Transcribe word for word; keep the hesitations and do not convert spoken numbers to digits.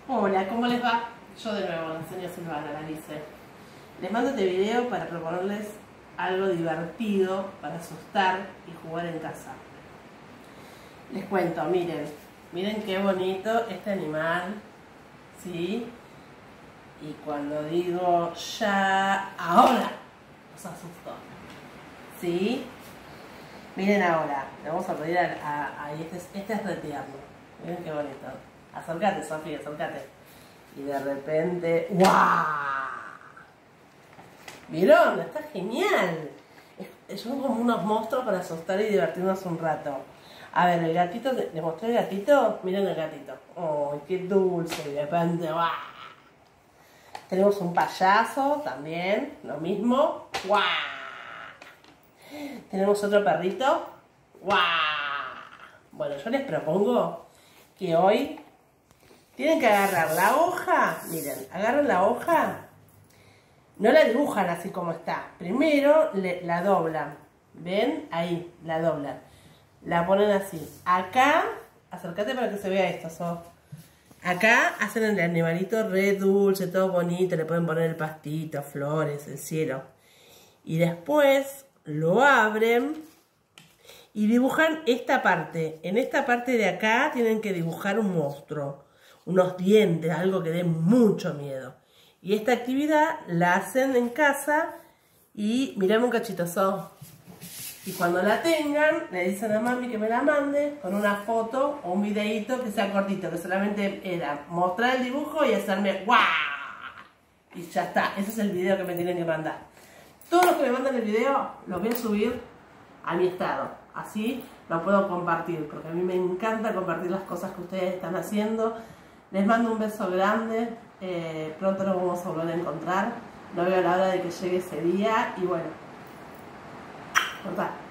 Hola, ¿cómo les va? Yo de nuevo, la señora Silvana, la dice. Les mando este video para proponerles algo divertido para asustar y jugar en casa. Les cuento, miren, miren qué bonito este animal, ¿sí? Y cuando digo ya, ahora, los asustó, ¿sí? Miren ahora, le vamos a pedir a, a, a este, este es retierno. Miren qué bonito. Acércate, Sofía, acércate. Y de repente, ¡guau! ¿Vieron? Está genial. Es, son como unos monstruos para asustar y divertirnos un rato. A ver, el gatito, ¿les mostré el gatito? Miren el gatito. ¡Oh, qué dulce! Y de repente, ¡guau! Tenemos un payaso también, lo mismo. ¡Guau! Tenemos otro perrito. ¡Guau! Bueno, yo les propongo que hoy tienen que agarrar la hoja. Miren, agarran la hoja. No la dibujan así como está. Primero le, la doblan. ¿Ven? Ahí, la doblan. La ponen así. Acá, acércate para que se vea esto, So. Acá hacen el animalito re dulce, todo bonito. Le pueden poner el pastito, flores, el cielo. Y después lo abren y dibujan esta parte. En esta parte de acá tienen que dibujar un monstruo, unos dientes, algo que dé mucho miedo. Y esta actividad la hacen en casa y mirame un cachito, So. Y cuando la tengan, le dicen a mami que me la mande con una foto o un videíto que sea cortito, que solamente era mostrar el dibujo y hacerme ¡guau! Y ya está, ese es el video que me tienen que mandar. Todos los que me mandan el video los voy a subir a mi estado, así lo puedo compartir, porque a mí me encanta compartir las cosas que ustedes están haciendo. Les mando un beso grande, eh, pronto nos vamos a volver a encontrar, no veo la hora de que llegue ese día y bueno, cortá.